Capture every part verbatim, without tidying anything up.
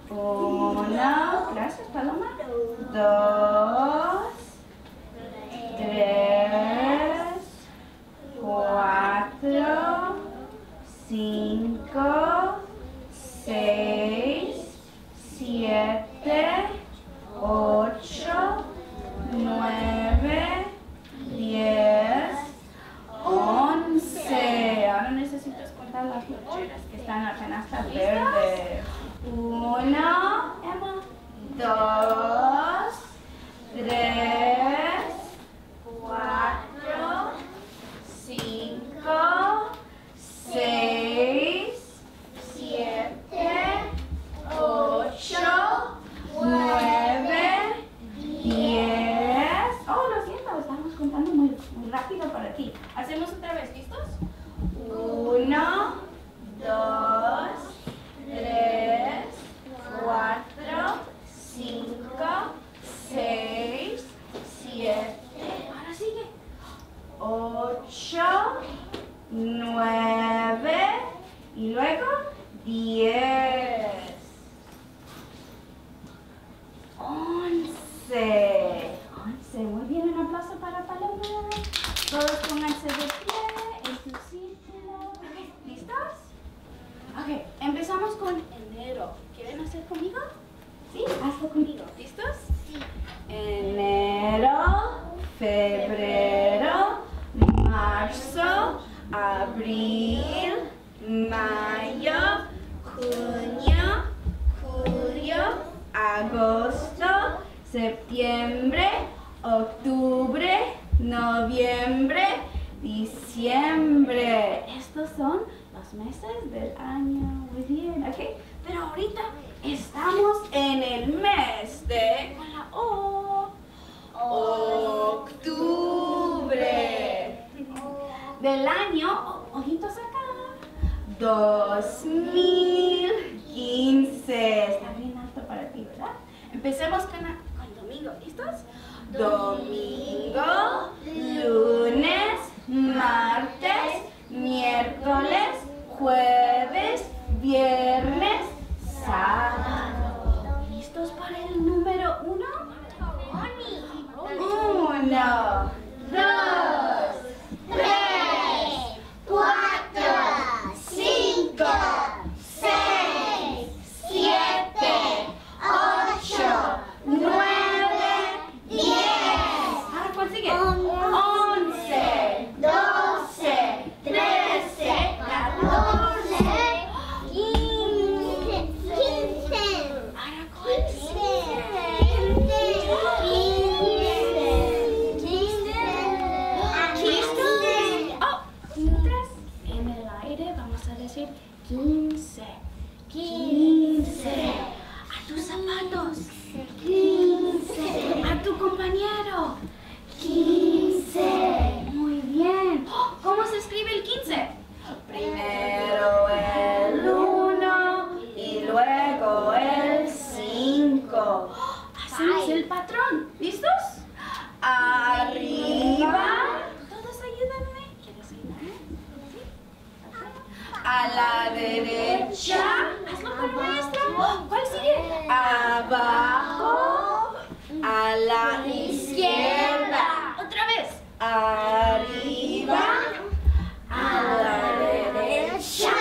Uno, gracias, Paloma. Dos, tres, cuatro, cinco, seis, siete, ocho, nueve, diez, once. Ahora necesitas contar las loncheras que están apenas hasta verde. Uno, Emma, dos, tres, cuatro, cinco, seis, siete, ocho, nueve, diez. Oh, lo siento, estamos contando muy, muy rápido para ti. Hacemos otra vez, ¿listos? Uno, dos, tres, cuatro, cinco, seis, siete. Ahora sigue. Ocho, nueve y luego diez. Once. Once. Muy bien, un aplauso para Paloma. Todos pónganse de pie en su círculo. Okay, ¿listos? Ok, empezamos con enero. ¿Quieren hacer conmigo? Sí, hazlo conmigo. ¿Listos? Sí. Enero, febrero, marzo, abril, mayo, junio, julio, agosto, septiembre, octubre, noviembre, diciembre. Estos son los meses del año. Muy bien, ¿ok? Pero ahorita estamos en el mes de, con la O, octubre. Del año, ojitos acá, dos mil quince. Está bien alto para ti, ¿verdad? Empecemos con, con domingo, ¿listos? Domingo, lunes, martes, miércoles, jueves, viernes, sábado. ¿Listos para el número uno? Uno, dos, tres, cuatro, cinco, seis, siete, ocho, nueve, diez. Ahora, ¿cuál sigue? Once, doce, trece, catorce, quince. Ahora, ¿cuál sigue? Quince. Quince. A tus zapatos. Quince. A tu compañero. Quince. Muy bien. ¿Cómo se escribe el quince? Primero el uno y luego el cinco. Hacemos el patrón. ¿Listos? Arriba. Todos ayúdenme. ¿Quieres ayudarme? ¿Sí? A la derecha. Hazlo con maestra. ¿Cuál sigue? Abajo. A la izquierda. Otra vez. Arriba. A la derecha.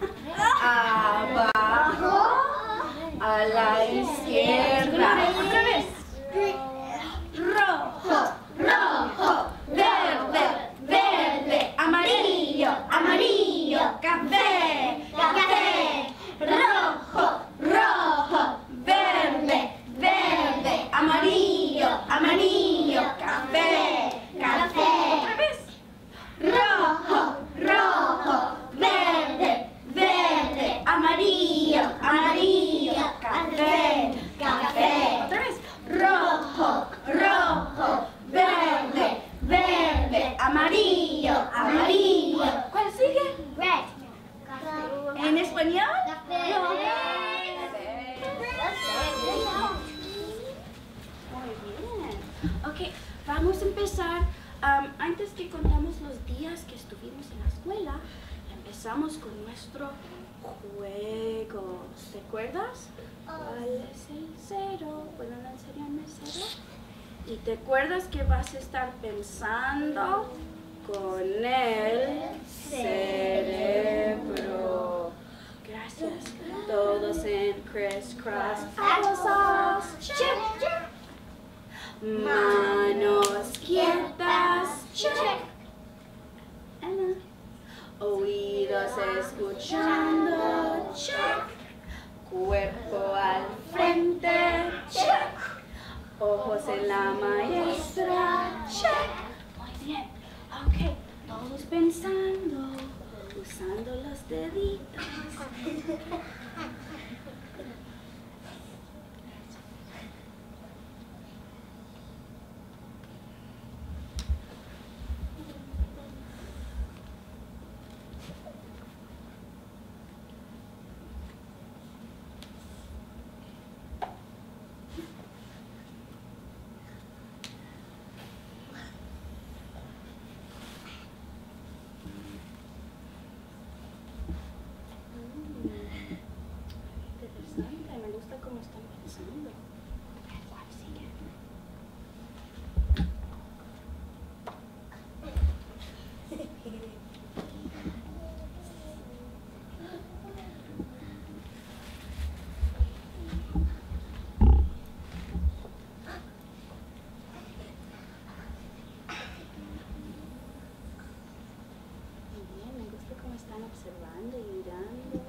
Abajo. A la izquierda. Otra vez. Rojo. Rojo. Verde. Verde. Amarillo. Amarillo. Café. Café. Rojo. Rojo. Verde. Verde. Amarillo. Amarillo. Café. Café. Otra vez. Rojo. Rojo. Verde. Verde. Amarillo. Amarillo. Café. Café. Otra vez. Rojo. Rojo. Verde. Verde. Amarillo. Amarillo. ¿Cuál sigue? Red. ¿En español? Café. Muy bien. Ok, vamos a empezar. Um, antes que contamos los días que estuvimos en la escuela, empezamos con nuestro juego. ¿Se acuerdas? ¿Cuál es el cero? ¿Pueden enseñarme cero? Y te acuerdas que vas a estar pensando con el cerebro. Gracias. Todos en crisscross applesauce. Check, check. Manos quietas. Check. Ana. Oídos escuchando. Check. Cuerpo al frente. Check. Ojos en la maestra. Check. Muy bien. Ok. Todos pensando. Usando los deditos. Me gusta cómo están pensando. ¿Cuál sigue? Muy bien, me gusta cómo están observando y mirando.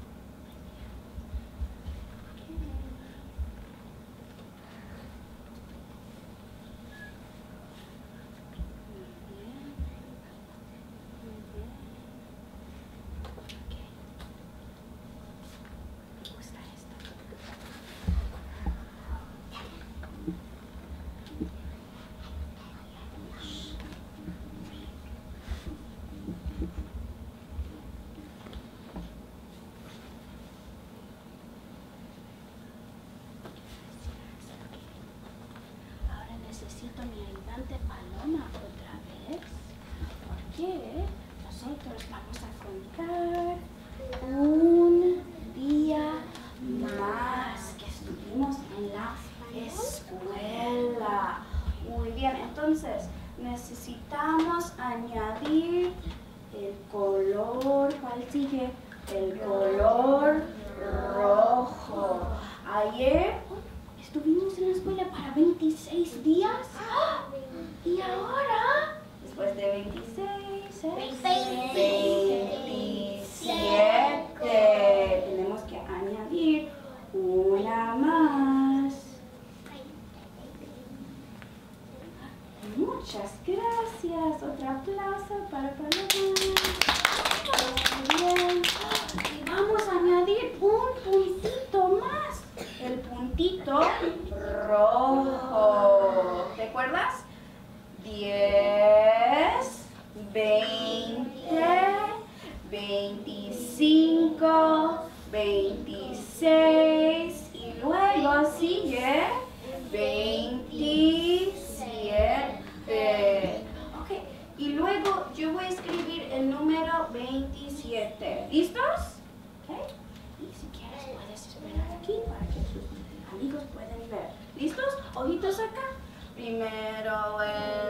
Necesito mi ayudante Paloma otra vez, porque nosotros vamos a contar un día más que estuvimos en la escuela. Muy bien, entonces necesitamos añadir el color, ¿cuál sigue? El color rojo. Ayer estuvimos en la escuela para veintiséis días. Y ahora, después de veintiséis, ¿eh? veintisiete. Tenemos que añadir una más. Muchas gracias. Otro aplauso para Paloma. Muy bien. Y vamos a añadir un puntito más. El puntito rojo. ¿Te acuerdas? diez, veinte, veinticinco, veintiséis y luego sigue veintisiete. Ok, y luego yo voy a escribir el número veintisiete. ¿Listos? Ok. Y si quieres puedes esperar aquí para que sus amigos puedan ver. ¿Listos? Ojitos acá. Primero el